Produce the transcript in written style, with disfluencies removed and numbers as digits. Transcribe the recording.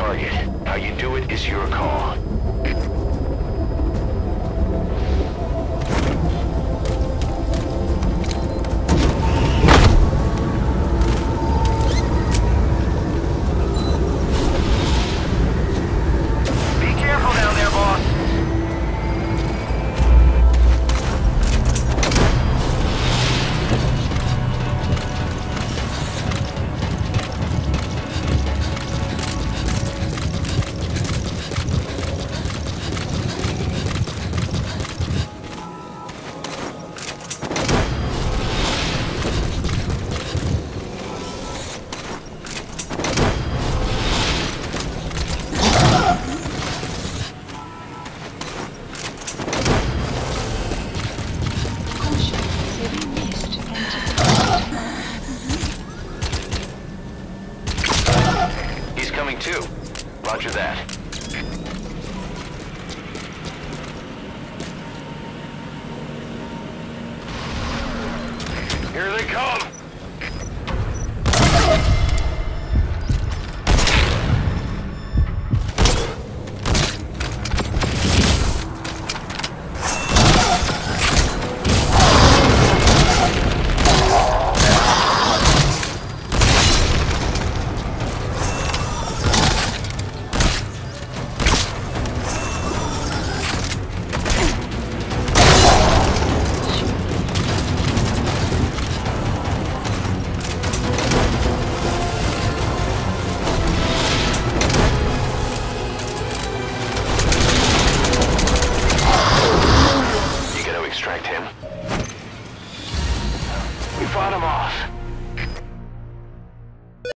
target. How you do it is your call. Be careful down there, boss. He's coming too. Roger that. Here they come! Extract him. We fought him off.